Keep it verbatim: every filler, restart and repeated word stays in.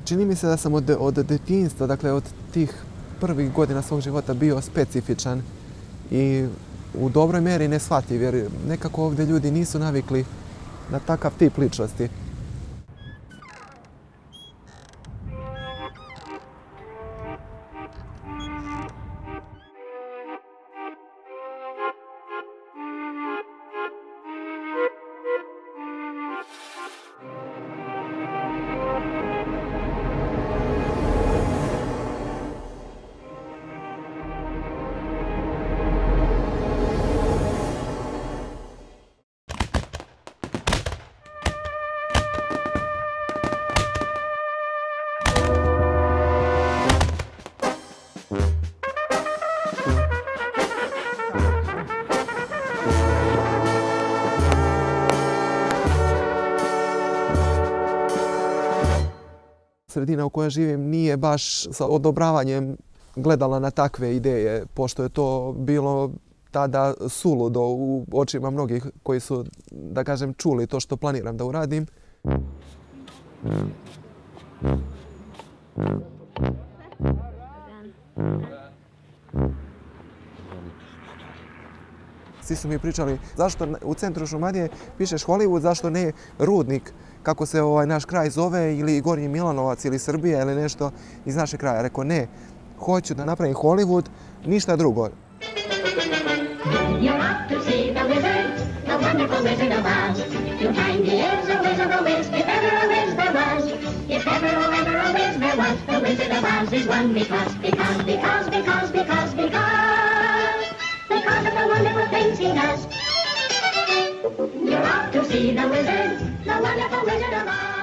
Čini mi se da sam od, od detinjstva, dakle od tih prvih godina svog života bio specifičan i u dobroj meri neshvatljiv, jer nekako ovdje ljudi nisu navikli na takav tip ličnosti. Sredina u kojoj živim nije baš sa odobravanjem gledala na takve ideje, pošto je to bilo tada suludo u očima mnogih koji su, da kažem, čuli to što planiram da uradim. Svi su mi pričali zašto u centru Šumadije pišeš Hollywood, zašto ne Rudnik, kako se ovaj naš kraj zove, ili Gornji Milanovac ili Srbija ili nešto iz našeg kraja. Rekao ne, hoću da napravim Hollywood, ništa drugo. Because of the wonderful things he does. You're off to see the wizard, the wonderful Wizard of Oz.